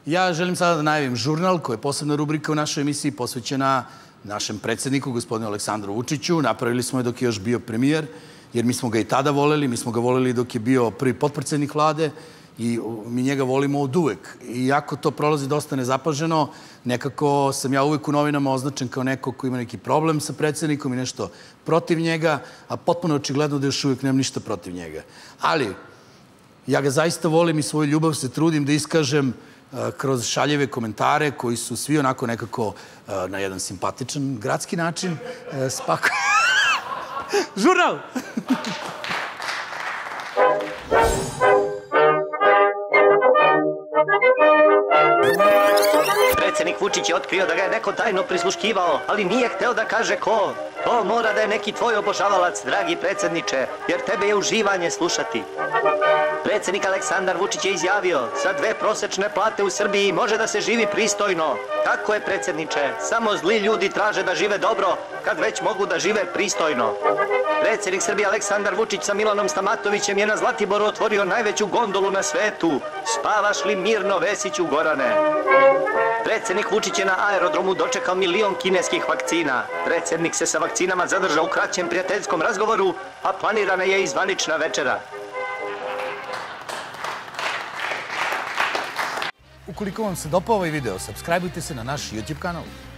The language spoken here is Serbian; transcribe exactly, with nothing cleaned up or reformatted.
Ja želim sada da najavim žurnal, koja je posebna rubrika u našoj emisiji posvećena našem predsjedniku, gospodinu Aleksandru Vučiću. Napravili smo je dok je još bio premijer, jer mi smo ga i tada voleli, mi smo ga voleli dok je bio prvi potpredsjednik vlade i mi njega volimo od uvek. Iako to prolazi dosta nezapaženo, nekako sam ja uvek u novinama označen kao neko ko ima neki problem sa predsjednikom i nešto protiv njega, a potpuno očigledno da još uvek nemam ništa protiv njega. Ali, ja ga zaista volim i svoju ljubav se trudim da iskažem kroz šaljive komentare koji su svi onako nekako na jedan simpatičan gradski način spako... Žurnal! Predsjednik Vučić je otkrio da ga je neko tajno prisluškivao, ali nije hteo da kaže ko. To mora da je neki tvoj obožavalac, dragi predsjedniče, jer tebe je uživanje slušati. Predsjednik Aleksandar Vučić je izjavio, sa dve prosečne plate u Srbiji može da se živi pristojno. Tako je, predsjedniče, samo zli ljudi traže da žive dobro, kad već mogu da žive pristojno. Predsjednik Srbije Aleksandar Vučić sa Milanom Stamatovićem je na Zlatiboru otvorio najveću gondolu na svetu. Spavaš li mirno, Vesiću Gorane? Predsjednik Vučić je na aerodromu dočekao milion kineskih vakcina. Predsjednik se sa vakcinama zadržao u kraćem prijateljskom razgovoru, a planirana je i zvanična večera. Ukoliko vam se dopao ovaj video, subscribeujte se na naš YouTube kanal.